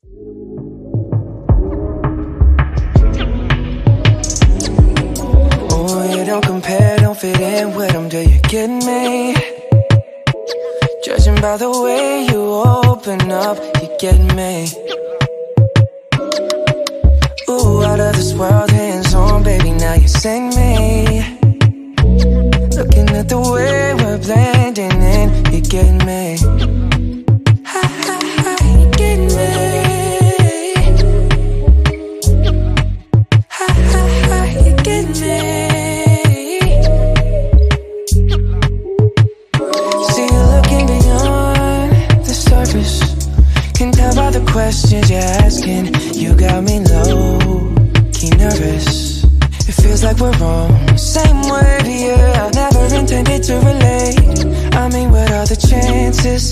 Oh, you don't compare, don't fit in with them, do you get me? Judging by the way you open up, you get me. Ooh, out of this world, hands on, baby, now you send me. Looking at the way we're blending in, you get me. Ha, ha, ha, you get me. Ha, ha, ha, you get me. See you looking beyond the surface. Can tell by the questions you're asking. You got me low-key nervous. It feels like we're on the same wave, yeah. Never intended to relate. I mean, what are the chances?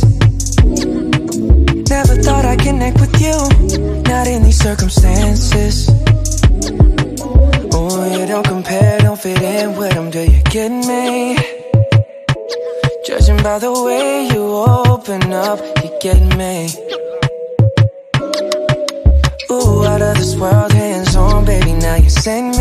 Never thought I'd connect with you, not in these circumstances. Oh, you don't compare, don't fit in with them, do you get me? Judging by the way you open up, you get me. Ooh, out of this world, hands on, baby, now you send me.